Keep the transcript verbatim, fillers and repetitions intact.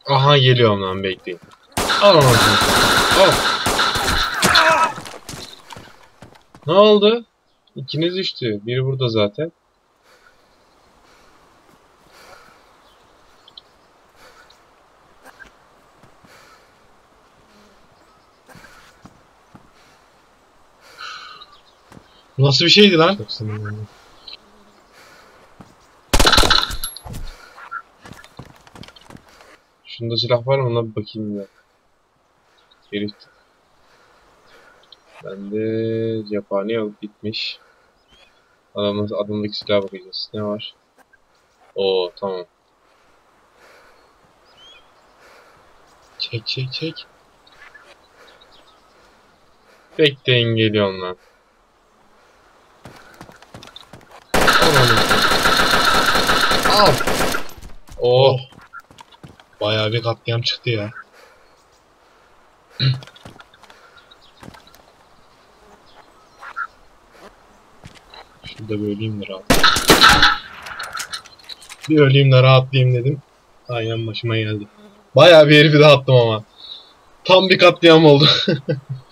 Aha geliyorum lan, bekleyin. Al onu. Al. Ne oldu? İkiniz düştü. Biri burada zaten. Nasıl bir şeydi lan? Çok sinirlendim. Şunda silah var mı? Ona bir bakayım ya. Herif. Bende cephane alıp gitmiş. Adamın adamdaki silaha bakacağız. Ne var? Oo tamam. Çek çek çek. Bekleyin, geliyorum lan. Al. Oh. Bayağı bir katliam çıktı ya. Şurada bir öleyim de rahat. Bir öleyim de rahatlayayım dedim. Aynen başıma geldi. Bayağı bir herifi de attım ama. Tam bir katliam oldu.